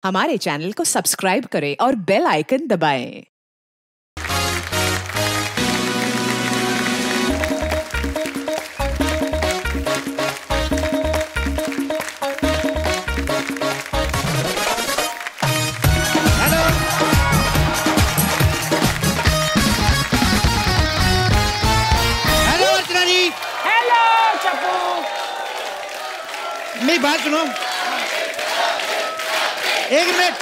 हमारे चैनल को सब्सक्राइब करें और बेल आइकन दबाएं। मेरी बात सुनो, एक मिनट।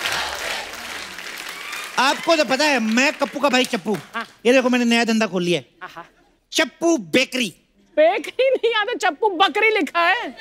आपको तो पता है मैं कप्पू का भाई चप्पू। ये देखो मैंने नया धंधा खोल लिया है, चप्पू बेकरी। बेकरी नहीं आता, चप्पू बकरी लिखा है।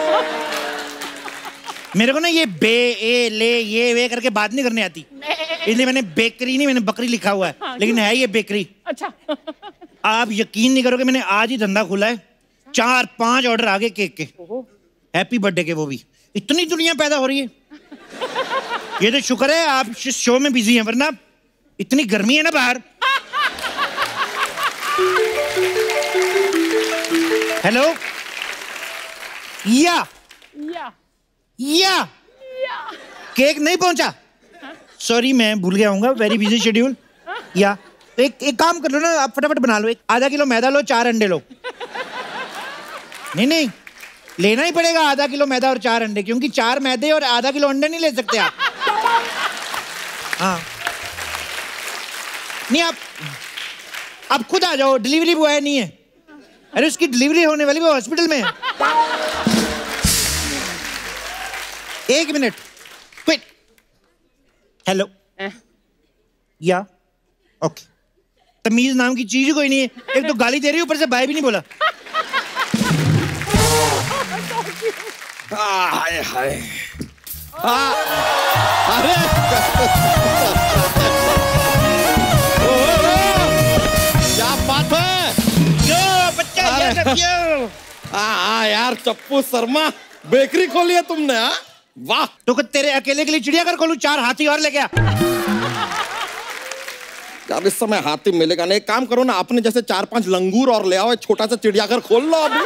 मेरे को ना ये बे ए ले ये वे करके बात नहीं करनी आती, इसलिए मैंने बेकरी नहीं, मैंने बकरी लिखा हुआ है, लेकिन है ये बेकरी। अच्छा। आप यकीन नहीं करोगे, मैंने आज ही धंधा खोला है, 4-5 ऑर्डर आ गए केक के, हैप्पी बर्थडे के, वो भी। इतनी दुनिया पैदा हो रही है, ये तो शुक्र है आप इस शो में बिजी हैं, वरना इतनी गर्मी है ना बाहर। हेलो, या केक नहीं पहुंचा, सॉरी मैं भूल गया हूँ, वेरी बिजी शेड्यूल। या एक काम कर लो ना, आप फटाफट बना लो, आधा किलो मैदा लो, 4 अंडे लो। नहीं लेना ही पड़ेगा आधा किलो मैदा और 4 अंडे, क्योंकि 4 मैदे और आधा किलो अंडे नहीं ले सकते आप। हाँ नहीं, आप खुद आ जाओ, डिलीवरी बॉय नहीं है। अरे उसकी डिलीवरी होने वाली, वो हॉस्पिटल में है। 1 मिनट, क्विक। हेलो, या ओके। तमीज नाम की चीज ही कोई नहीं है, एक तो गाली दे रही है, ऊपर से बाय भी नहीं बोला। हाय हाय, अरे क्या बात है, क्यों बच्चा, क्यों? हाँ यार चप्पू शर्मा, बेकरी खोली है तुमने? हाँ वाह। तो तेरे अकेले के लिए चिड़ियाघर खोलूं, 4 हाथी और लेके आ। यार इस समय हाथी मिलेगा नहीं, एक काम करो ना, अपने जैसे 4-5 लंगूर और ले आओ, छोटा सा चिड़ियाघर खोल लो अभी।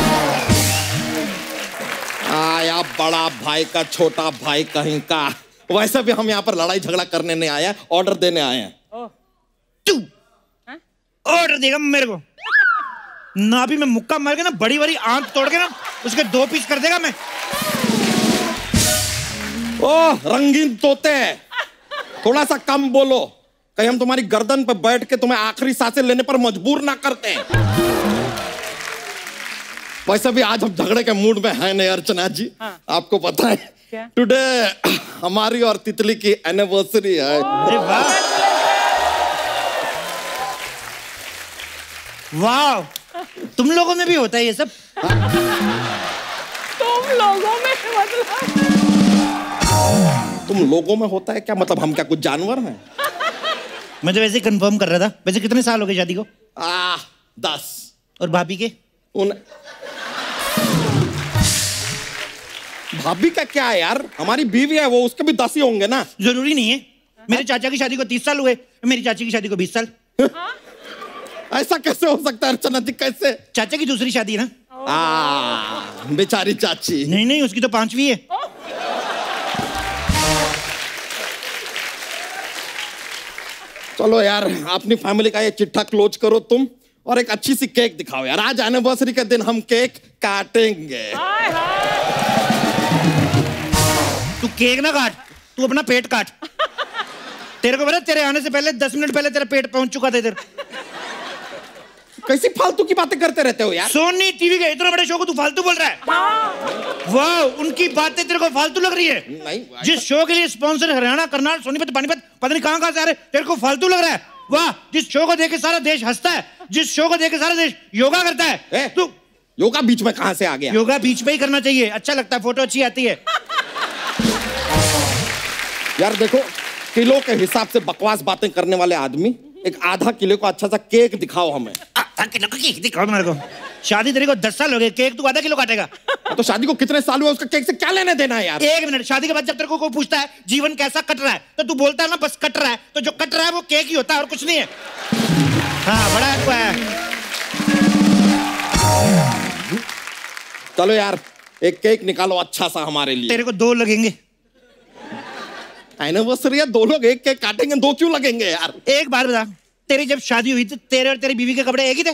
आया बड़ा भाई का छोटा भाई कहीं का। वैसे भी हम यहाँ पर लड़ाई झगड़ा करने नहीं आए, ऑर्डर देने आए हैं। तू ऑर्डर देगा मेरे को ना, भी मैं मुक्का मार के ना, बड़ी बड़ी आंख तोड़ के ना, उसके 2 पीस कर देगा मैं। ओह रंगीन तोते, थोड़ा सा कम बोलो, कहीं हम तुम्हारी गर्दन पर बैठ के तुम्हें आखिरी सांसें लेने पर मजबूर ना करते हैं। वैसे भी आज हम झगड़े के मूड में हैं नहीं अर्चना जी। हाँ। आपको पता है टुडे हमारी और तितली की एनिवर्सरी है। वाह, तुम लोगों में भी होता है ये सब? तुम लोगों में मतलब? तुम लोगों में होता है क्या मतलब, हम क्या कुछ जानवर हैं? मैं तो वैसे कंफर्म कर रहा था। वैसे कितने साल हो गए शादी को? 10। और भाभी के? भाभी का क्या है यार, हमारी बीवी है वो, उसके भी 10 ही होंगे ना। जरूरी नहीं है, मेरे चाचा की शादी को 30 साल हुए, मेरी चाची की शादी को 20 साल। ऐसा कैसे हो सकता है अर्चना जी, कैसे? चाचा की दूसरी शादी है ना। बेचारी चाची। नहीं उसकी तो 5वीं है। चलो यार अपनी फैमिली का ये चिट्ठा क्लोज करो तुम, और एक अच्छी सी केक दिखाओ यार, आज एनिवर्सरी के दिन हम केक काटेंगे। तू केक ना काट, तू अपना पेट काट। तेरे को पता, तेरे आने से पहले 10 मिनट पहले तेरा पेट पहुंच चुका था इधर। कैसी फालतू की बातें करते रहते हो यार। सोनी टीवी के इतने बड़े शो को तू फालतू बोल रहा है? वाह, उनकी बातें तेरे को फालतू लग रही है? नहीं, जिस शो के लिए स्पॉन्सर हरियाणा, करनाल, सोनीपत, पानीपत, पता नहीं कहां से आ रहे, तेरे को फालतू लग रहा है? वाह, जिस शो को देख के सारा देश हंसता है, जिस शो को देख के सारा देश योगा करता है, तू योगा बीच में कहां से आ गया? योगा बीच में ही करना चाहिए, अच्छा लगता है, फोटो अच्छी आती है। यार देखो, किलो के हिसाब से बकवास बातें करने वाले आदमी, एक आधा किलो का अच्छा सा केक दिखाओ हमें। आधा किलो का केक दिखाओ मेरे को? शादी तेरे को 10 साल हो गए, केक तू आधा किलो काटेगा? तो शादी को कितने साल हुए, उसका केक से क्या लेने देना है यार? 1 मिनट, शादी के बाद जब तेरे को कोई पूछता है जीवन कैसा कट रहा है, तो तू बोलता है ना बस कट रहा है, तो जो कट रहा है वो केक ही होता है और कुछ नहीं है। हाँ बड़ा है। चलो यार एक केक निकालो अच्छा सा हमारे लिए। तेरे को 2 लगेंगे। एनिवर्सरी है, दो लोग एक केक काटेंगे, दो क्यों लगेंगे यार? एक बात बता, तेरी जब शादी हुई थी तेरे और तेरी बीवी के कपड़े एक ही थे?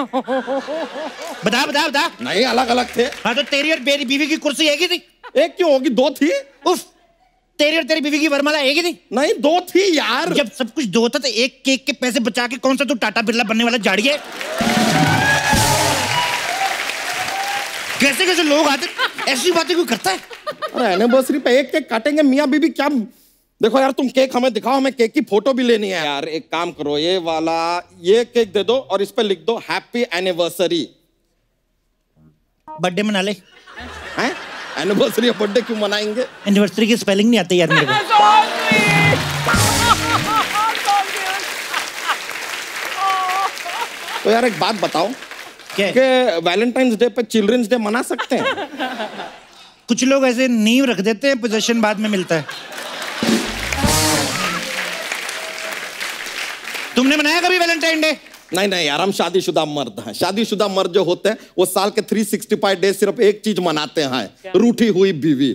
बता बता बता। नहीं, अलग अलग थे। हाँ तो तेरी और मेरी बीवी की कुर्सी एक ही थी? एक क्यों होगी, दो थी। उफ, तेरी और तेरी बीवी की वरमाला एक ही थी? नहीं, दो थी यार। जब सब कुछ दो था तो एक केक के पैसे बचा के कौन सा तू टाटा बिरला बनने वाला झाड़ी है? कैसे कैसे लोग आते, ऐसी बातें कोई करता है? अरे एनिवर्सरी पे एक केक काटेंगे, मियाँ बीबी क्या? देखो यार, तुम केक हमें दिखाओ, हमें केक की फोटो भी लेनी है यार। एक काम करो, ये वाला ये केक दे दो और इस पे लिख दो हैप्पी एनिवर्सरी। बर्थडे मना ले। हैं? एनिवर्सरी और बर्थडे क्यों मनाएंगे? एनिवर्सरी की स्पेलिंग नहीं आती यार मेरे को। तो यार एक बात बताओ, क्या? कि वैलेंटाइंस डे पे चिल्ड्रंस डे मना सकते हैं? कुछ लोग ऐसे नींव रख देते हैं, पोजेशन बाद में मिलता है। तुमने मनाया कभी वैलेंटाइन डे? नहीं नहीं यार, हम शादीशुदा मर्द हैं। शादीशुदा मर्द जो होते हैं वो साल के 365 डे सिर्फ एक चीज मनाते हैं, रूठी हुई बीवी।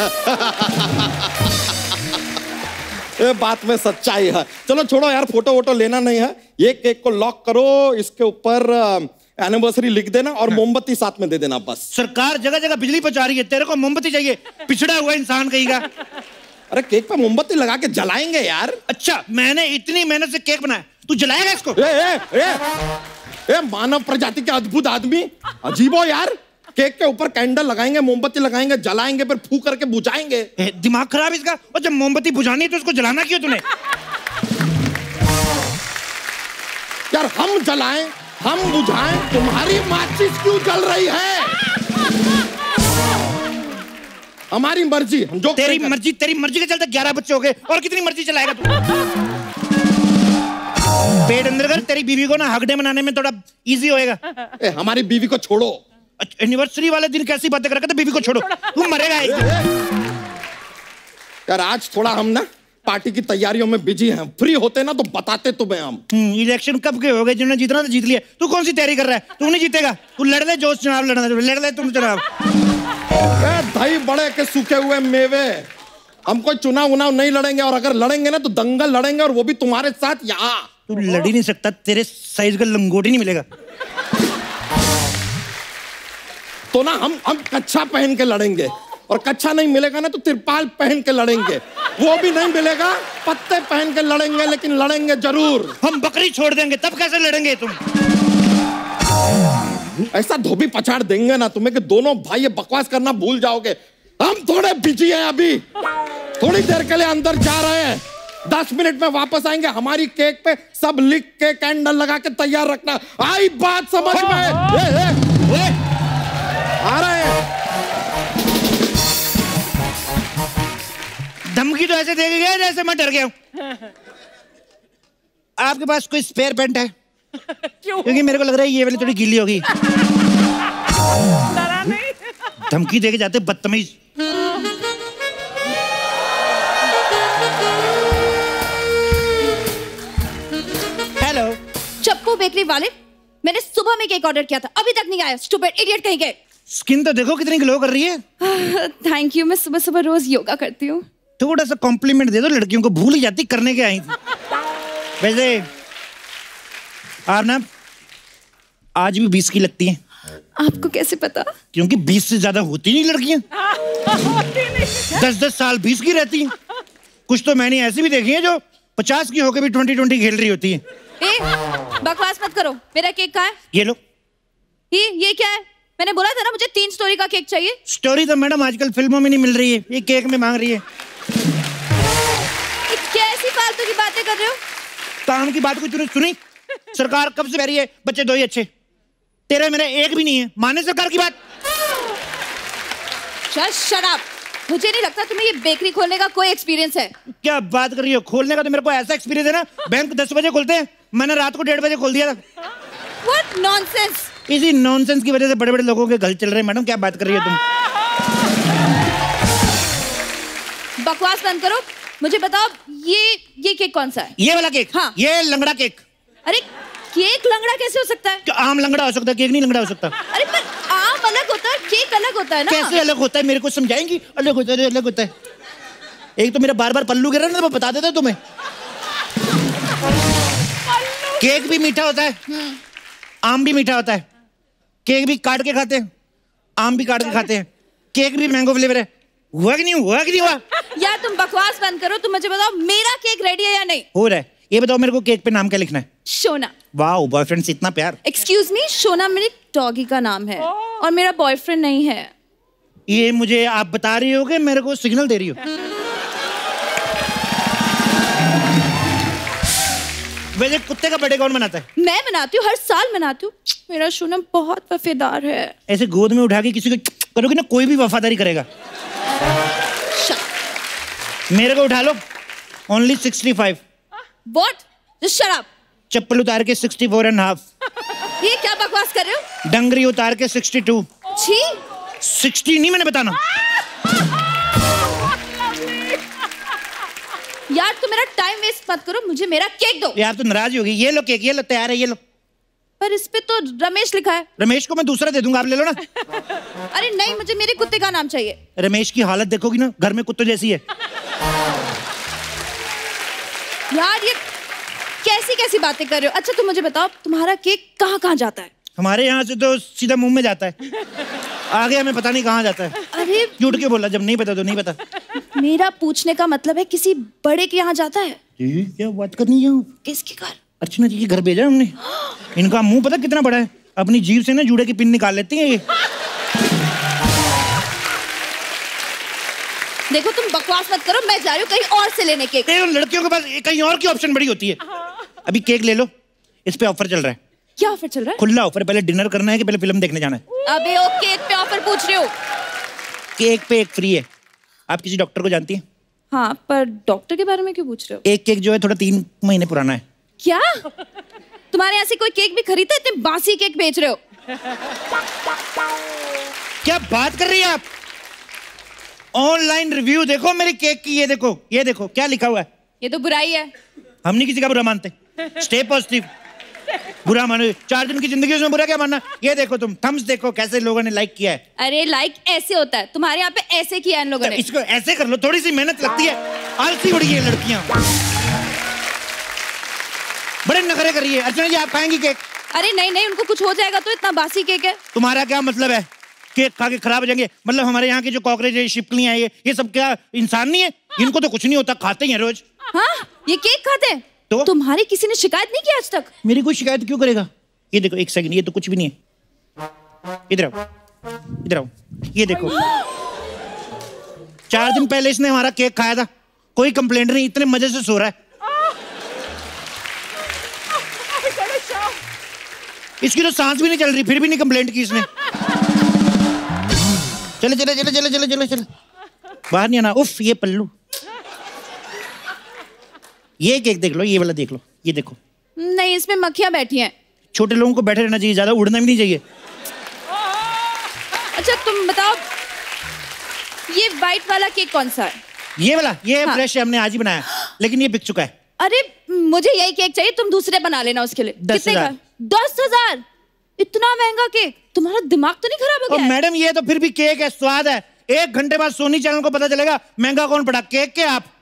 ये बात में सच्चाई है। चलो छोड़ो यार, फोटो वोटो लेना नहीं है। ये केक को लॉक करो, इसके ऊपर एनिवर्सरी लिख देना और मोमबत्ती साथ में दे देना बस। सरकार जगह जगह बिजली पहुंचा रही है, तेरे को मोमबत्ती चाहिए? पिछड़ा हुआ इंसान कहीं का। अरे केक पे मोमबत्ती लगा के जलाएंगे यार। अच्छा, मैंने इतनी मेहनत से केक बनाया, तू जलाएगा इसको? ए, मानव प्रजाति के अद्भुत आदमी, अजीबो यार। केक के ऊपर कैंडल लगाएंगे, मोमबत्ती लगाएंगे, जलाएंगे, फिर फूंक करके बुझाएंगे। दिमाग खराब इसका। और जब मोमबत्ती बुझानी है तो उसको जलाना क्यों तूने? यार हम जलाएं, हम बुझाएं, तुम्हारी माचिस क्यों जल रही है? हमारी मर्जी, हम जो तेरी मर्जी के चलते 11 बच्चे हो गए, और कितनी मर्जी चलाएगा तू? पेट अंदर कर, तेरी बीवी को ना हक डे मनाने में थोड़ा इजी होएगा। हमारी बीवी को छोड़ो। एनिवर्सरी वाले दिन कैसी बातें कर रखा था? बीवी को छोड़ो, तू मरेगा एक दिन। यार आज थोड़ा हम ना पार्टी की तैयारियों में बिजी हैं, फ्री होते ना तो बताते तुम्हें हम। इलेक्शन कब के हो गए? जिन्होंने जीतना तो जीत लिया, तू कौन सी तैयारी कर रहा है? तू नहीं जीतेगा, तू लड़ ले जो चुनाव लड़ना, लड़ ले तुम चुनाव। दही बड़े के सूखे हुए मेवे, हम कोई चुनाव उनाव नहीं लड़ेंगे, और अगर लड़ेंगे ना तो दंगल लड़ेंगे, और वो भी तुम्हारे साथ यहाँ। तू लड़ ही नहीं सकता, तेरे साइज का लंगोट ही नहीं मिलेगा। तो ना हम कच्छा पहन के लड़ेंगे, और कच्छा नहीं मिलेगा ना तो तिरपाल पहन के लड़ेंगे, वो भी नहीं मिलेगा पत्ते पहन के लड़ेंगे, लेकिन लड़ेंगे जरूर। हम बकरी छोड़ देंगे तब कैसे लड़ेंगे तुम? ऐसा धोबी पछाड़ देंगे ना तुम्हें कि दोनों भाई ये बकवास करना भूल जाओगे। हम थोड़े बिजी हैं अभी, थोड़ी देर के लिए अंदर जा रहे हैं, 10 मिनट में वापस आएंगे। हमारी केक पे सब लिख के कैंडल लगा के तैयार रखना। आई बात समझ में? आ रहे हैं। धमकी तो ऐसे देके गया जैसे मैं डर गया हूं। आपके पास कोई स्पेयर पेंट है? क्यों? क्योंकि मेरे को लग रहा है ये वाली थोड़ी गीली होगी। डरा नहीं? धमकी देके जाते बदतमीज। हेलो चप्पू बेकरी वाले, मैंने सुबह में केक ऑर्डर किया था, अभी तक नहीं आया। स्टूपिड इडियट कहीं के। स्किन तो देखो कितनी ग्लो कर रही है। थैंक यू, मैं सुबह सुबह रोज योगा करती हूँ। थोड़ा सा कॉम्प्लीमेंट दे दो, लड़कियों को भूल ही जाती करने के आई थी। वैसे आरना आज भी 20 की लगती है। आपको कैसे पता? क्योंकि 20 से ज्यादा होती नहीं लड़कियां। 10-10 साल 20 की रहती हैं। कुछ तो मैंने ऐसी भी देखी है जो 50 की होकर भी 20-20 खेल रही होती है। ए, बकवास मत करो। मेरा केक कहाँ है? ये लो। ये क्या है? मैंने बोला था ना मुझे 3 स्टोरी का केक चाहिए। स्टोरी तो मैडम आजकल फिल्मों में नहीं मिल रही है, ये केक में मांग रही है। कैसी फालतू की बातें कर रहे हो? काम की बात कोई तूने सुनी? सरकार कब से कह रही है बच्चे 2 ही अच्छे, तेरे मेरे एक भी नहीं है। माने सरकार की बात? Shut up. मुझे नहीं लगता तुम्हें ये बेकरी खोलने का कोई एक्सपीरियंस है। क्या बात कर रही हो? खोलने का तो मेरे को ऐसा एक्सपीरियंस है ना, बैंक 10 बजे खोलते हैं, मैंने रात को 1:30 बजे खोल दिया था। What nonsense? इसी नॉनसेंस की वजह से बड़े बड़े लोगों के घर चल रहे हैं। मैडम क्या बात कर रही हो तुम? बकवास बंद करो। मुझे बताओ ये केक कौन सा है? ये वाला केक? हाँ। ये लंगड़ा केक। अरे केक लंगड़ा कैसे हो सकता है? क्या आम लंगड़ा हो सकता है, केक नहीं लंगड़ा हो सकता? अरे पर आम अलग होता है, केक अलग होता है ना। कैसे अलग होता है? मेरे को समझाएंगी? अलग होता है, अलग होता है। एक तो मेरा बार बार पल्लू गिर रहा है ना, मैं बता देता तुम्हें। केक भी मीठा होता है, आम भी मीठा होता है। केक भी काट के खाते हैं, आम भी काट के खाते हैं। केक भी मैंगो फ्लेवर है। हुआ कि नहीं हुआ, कि नहीं हुआ? यार तुम बकवास बंद करो, तुम मुझे बताओ मेरा केक रेडी है या नहीं? हो रहा है। ये बताओ मेरे को केक पे नाम क्या लिखना है? शोना। वाह, बॉयफ्रेंड से इतना प्यार। एक्सक्यूज मी, शोना मेरे डॉगी का नाम है और मेरा बॉयफ्रेंड नहीं है। ये मुझे आप बता रही हो कि मेरे को सिग्नल दे रही हो? वैसे कुत्ते का बर्थडे कौन मनाता है? मैं मनाती हूँ, हर साल मनाती हूँ। मेरा शोना बहुत वफादार है। ऐसे गोद में उठा के किसी को करोगे ना, कोई भी वफादारी करेगा। मेरे को उठा लो, only 65। What? Just shut up. चप्पल उतार के 64.5। ये क्या बकवास कर रहे हो? डंगरी उतार के 62। छी। 60 नहीं मैंने बताना। यार तुम मेरा टाइम वेस्ट मत करो, मुझे मेरा केक दो। यार तो नाराज होगी। ये लो केक, ये लो, तैयार है, ये लो। पर इस पे तो रमेश लिखा है। रमेश को मैं दूसरा दे दूंगा, आप ले लो ना। अरे नहीं, मुझे मेरे कुत्ते का नाम चाहिए। रमेश की हालत देखोगी ना, घर में कुत्ते जैसी है। यार ये कैसी कैसी बातें कर रहे हो? अच्छा तुम मुझे बताओ, तुम्हारा केक कहाँ कहाँ जाता है? हमारे यहाँ से तो सीधा मुंह में जाता है, आगे हमें पता नहीं कहाँ जाता है। अरे झूठ के बोला, जब नहीं पता तो नहीं पता। मेरा पूछने का मतलब है किसी बड़े के यहाँ जाता है। क्या बात करनी है? किसके घर? अर्चना जी के घर भेजा हमने। इनका मुंह पता कितना बड़ा है, अपनी जीभ से ना जूड़े की पिन निकाल लेती है ये। देखो तुम बकवास मत करो, मैं जा रही हूँ कहीं और से लेने केक। लड़कियों के पास कहीं और की ऑप्शन बड़ी होती है। अभी केक ले लो, इस पे ऑफर चल रहा है। क्या ऑफर चल रहा है? खुला ऑफर। पहले डिनर करना है कि पहले फिल्म देखने जाना है? अबे ओ केक पे ऑफर पूछ रहे हो? केक पे एक फ्री है। आप किसी डॉक्टर को जानती हैं? हाँ, पर डॉक्टर के बारे में क्यों पूछ रहे हो? एक केक जो है थोड़ा 3 महीने पुराना है। क्या तुम्हारे यहाँ से कोई केक भी खरीदता है? इतने बासी केक बेच रहे हो। क्या बात कर रही है आप? ऑनलाइन रिव्यू देखो मेरे केक की। ये देखो, ये देखो क्या लिखा हुआ है। ये तो बुराई है। हम नहीं किसी का बुरा मानते। Stay positive. बुरा मानो, 4 दिन की जिंदगी उसमें बुरा क्या मानना। ये देखो तुम थम्स देखो कैसे लोगों ने लाइक किया है। अरे लाइक ऐसे होता है, तुम्हारे यहाँ पे ऐसे किया है इन लोगों ने। इसको ऐसे कर लो, थोड़ी सी मेहनत लगती है। आलसी बड़ी है लड़कियां, बड़े नखरे कर रही है। अर्चना जी आप खाएंगी केक? अरे नहीं नहीं, उनको कुछ हो जाएगा तो, इतना बासी केक है। तुम्हारा क्या मतलब है? केक खा के खराब हो जाएंगे? मतलब हमारे यहाँ के जो कॉकरोच है, छिपकलियां हैं, ये सब क्या इंसान नहीं है? इनको तो कुछ नहीं होता, खाते ही हैं रोज। हाँ, ये केक खाते हैं तो? तुम्हारी किसी ने शिकायत नहीं की आज तक? मेरी कोई शिकायत क्यों करेगा? ये देखो, एक सेकंड, ये तो कुछ भी नहीं है। इधर आओ, इधर आओ, ये देखो। 4 दिन पहले इसने हमारा केक खाया था, कोई कंप्लेंट नहीं, इतने मजे से सो रहा है। इसकी तो सांस भी नहीं चल रही, फिर भी नहीं कंप्लेंट की इसने। चले चले चले चले चले चले चले, बाहर नहीं आना। उफ, ये पल्लू। ये केक देख लो, ये वाला देख लो, ये देखो। नहीं, इसमें मक्खियां बैठी हैं। छोटे लोगों को बैठे रहना चाहिए, ज्यादा उड़ना भी नहीं चाहिए। अच्छा तुम बताओ, ये व्हाइट वाला केक कौन सा है? ये वाला, ये हाँ। फ्रेश है, हमने आज ही बनाया, लेकिन ये बिक चुका है। अरे मुझे यही केक चाहिए, तुम दूसरे बना लेना उसके लिए। 10,000। 10,000? इतना महंगा केक? तुम्हारा दिमाग तो नहीं खराब हो गया? मैडम ये तो फिर भी केक है, स्वाद है। 1 घंटे बाद सोनी चैनल को पता चलेगा महंगा कौन पड़ा, केक के आप।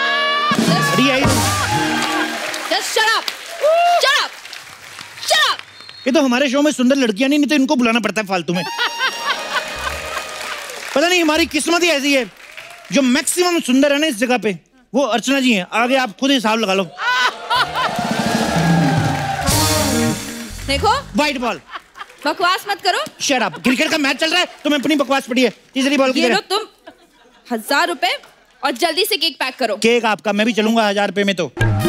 Just shut up! Shut up! Shut up! ये तो हमारे शो में सुंदर लड़कियां नहीं तो इनको बुलाना पड़ता है फालतू में। पता नहीं हमारी किस्मत ही ऐसी है, जो मैक्सिमम सुंदर है ना इस जगह पे, वो अर्चना जी हैं। आगे आप खुद हिसाब लगा लो। देखो, व्हाइट बॉल। बकवास मत करो। Shut up. क्रिकेट का मैच चल रहा है, तुम्हें अपनी बकवास पड़ी है। तीसरी बॉल की ये लो तुम 1000 रुपए और जल्दी से केक पैक करो। केक आपका, मैं भी चलूंगा 1000 रुपए में। तो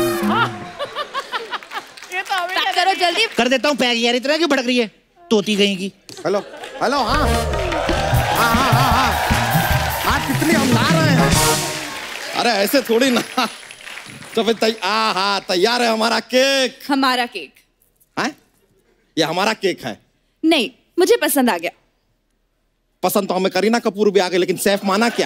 पैक करो जल्दी। कर देता हूँ पैक। यार इतना क्यों भड़क रही है, तोती गई की। हेलो हेलो, हाँ हाँ हाँ हाँ हाँ हाँ, कितनी हम ला रहे हैं। अरे ऐसे थोड़ी ना। तो फिर तैयार है हमारा केक। हमारा केक? है ये हमारा केक है? नहीं, मुझे पसंद आ गया। पसंद तो हमें करीना कपूर भी आ गई, लेकिन सैफ माना क्या?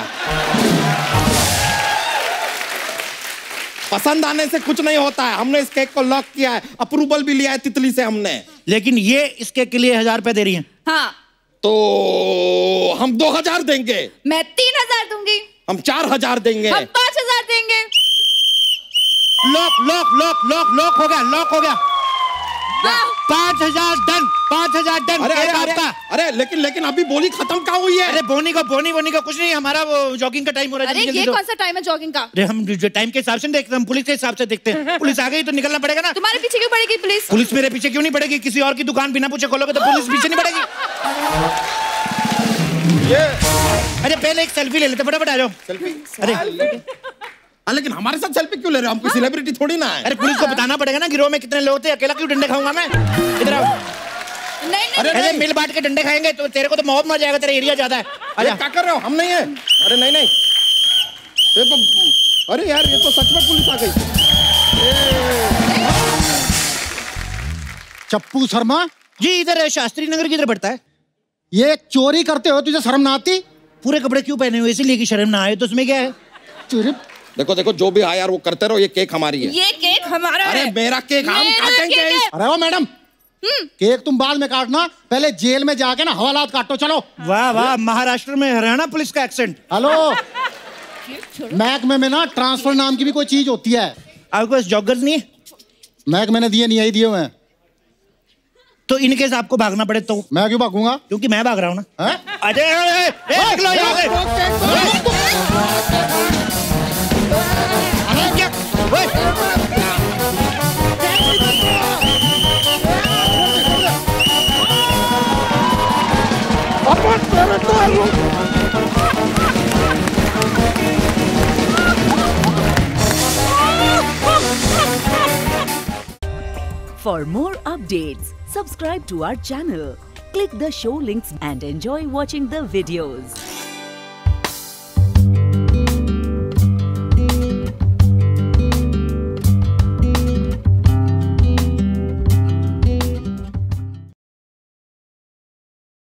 पसंद आने से कुछ नहीं होता है। हमने इस केक को लॉक किया है, अप्रूवल भी लिया है तितली से हमने। लेकिन ये इस केक के लिए 1000 रुपए दे रही हैं। हाँ, तो हम 2000 देंगे। मैं 3000 दूंगी। हम 4000 देंगे। हम 5 lock lock lock lock lock हो गया, लॉक हो गया। 5,000 डन, 5,000 डन। अरे लेकिन अभी बोली खत्म कहाँ हुई है? अरे बोनी का कुछ नहीं, हमारा वो जॉगिंग का टाइम हो रहा है। अरे ये कौन सा टाइम है जॉगिंग का? अरे हम जो टाइम के हिसाब से देखते हैं, हम पुलिस के हिसाब से देखते हैं। पुलिस आ गई तो निकलना पड़ेगा ना। तुम्हारे पीछे क्यों पड़ेगी पुलिस? पुलिस मेरे पीछे क्यों नहीं पड़ेगी? किसी और की दुकान बिना पूछे खोलोगे तो पुलिस पीछे नहीं पड़ेगी। अरे पहले एक सेल्फी ले लेते, फटाफट आ जाओ। सेल्फी? अरे लेकिन हमारे साथ सेल्फी क्यों ले रहे हो? हम कोई सेलिब्रिटी थोड़ी ना है। अरे पुलिस को बताना पड़ेगा ना गिरोह में कितने लोग थे, अकेला क्यों डंडे खाऊंगा मैं? इधर आओ। नहीं अरे मिल बांट के डंडे खाएंगे तो तेरे को तो मौत मर जाएगा, तेरा एरिया ज्यादा है। अरे क्या कर रहे हो? हम नहीं है। अरे नहीं ये तो, अरे यार ये तो सच में पुलिस आ गई। चप्पू शर्मा जी इधर शास्त्री नगर किधर पड़ता है? ये चोरी करते हो, तुझे शर्म ना आती? पूरे कपड़े क्यों पहने हुए? इसीलिए कि शर्म ना आए, तो उसमें क्या है? देखो जो भी आया यार वो करते रहो, ये केक हमारी है। ये केक हमारा है। अरे मेरा केक हम काटेंगे। अरे वो मैडम, केक तुम बाद में काटना, पहले जेल में जाके ना हवालात काटो। चलो। वाह वाह, महाराष्ट्र में हरियाणा पुलिस का एक्सेंट। हेलो, महकमे में ना ट्रांसफर नाम की भी कोई चीज होती है। आपके पास जॉगर्स नहीं है? महकमे ने दिए नहीं, यही दिए हुए हैं। तो इन केस आपको भागना पड़े तो? मैं क्यों भागूंगा? क्योंकि मैं भाग रहा हूँ ना। अरे निकलो यहाँ से। For more updates, subscribe to our channel, click the show links and enjoy watching the videos.